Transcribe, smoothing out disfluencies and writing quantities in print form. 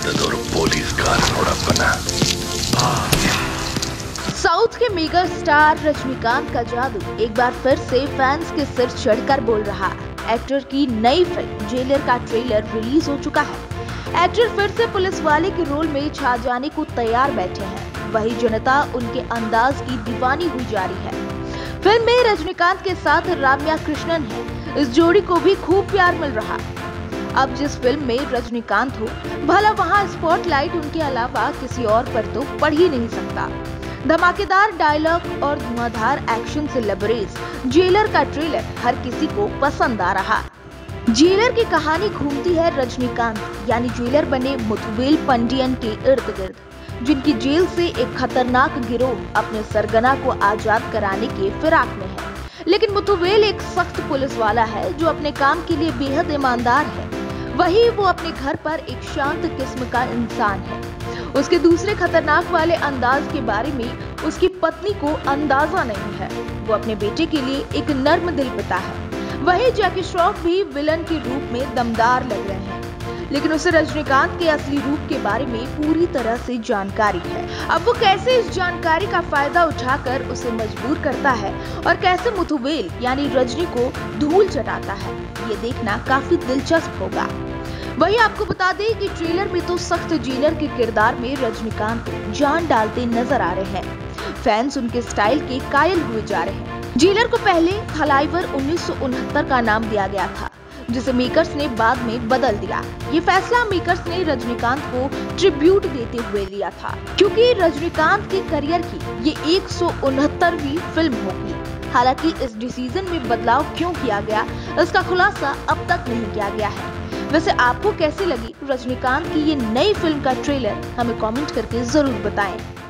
आदत और पुलिस का थोड़ापना। साउथ के मेगा स्टार रजनीकांत का जादू एक बार फिर से फैंस के सिर चढ़कर बोल रहा है। एक्टर की नई फिल्म जेलर का ट्रेलर रिलीज हो चुका है। एक्टर फिर से पुलिस वाले के रोल में छा जाने को तैयार बैठे हैं। वही जनता उनके अंदाज की दीवानी हुई जा रही है। फिल्म में रजनीकांत के साथ रम्या कृष्णन है। इस जोड़ी को भी खूब प्यार मिल रहा। अब जिस फिल्म में रजनीकांत हो, भला वहाँ स्पॉटलाइट उनके अलावा किसी और पर तो पड़ ही नहीं सकता। धमाकेदार डायलॉग और धुआंधार एक्शन से लबरेज जेलर का ट्रेलर हर किसी को पसंद आ रहा। जेलर की कहानी घूमती है रजनीकांत यानी जेलर बने मुथुवेल पंडियन के इर्द गिर्द, जिनकी जेल से एक खतरनाक गिरोह अपने सरगना को आजाद कराने के फिराक में है। लेकिन मुथुवेल एक सख्त पुलिस वाला है जो अपने काम के लिए बेहद ईमानदार है। वही वो अपने घर पर एक शांत किस्म का इंसान है। उसके दूसरे खतरनाक वाले अंदाज के बारे में उसकी पत्नी को अंदाजा नहीं है। वो अपने बेटे के लिए एक नर्म दिल पिता है। वही जैकी श्रॉफ भी विलन के रूप में दमदार लग रहे हैं, लेकिन उसे रजनीकांत के असली रूप के बारे में पूरी तरह से जानकारी है। अब वो कैसे इस जानकारी का फायदा उठाकर उसे मजबूर करता है और कैसे मुथुवेल यानी रजनी को धूल चटाता है, ये देखना काफी दिलचस्प होगा। वही आपको बता दें कि ट्रेलर में तो सख्त जेलर के किरदार में रजनीकांत जान डालते नजर आ रहे हैं। फैंस उनके स्टाइल के कायल हुए जा रहे हैं। जेलर को पहले थलाइवर 1969 का नाम दिया गया था, जिसे मेकर्स ने बाद में बदल दिया। ये फैसला मेकर्स ने रजनीकांत को ट्रिब्यूट देते हुए लिया था, क्योंकि रजनीकांत के करियर की ये 169वीं फिल्म होगी। हालांकि इस डिसीजन में बदलाव क्यों किया गया, इसका खुलासा अब तक नहीं किया गया है। वैसे आपको कैसी लगी रजनीकांत की ये नई फिल्म का ट्रेलर, हमें कमेंट करके जरूर बताएं।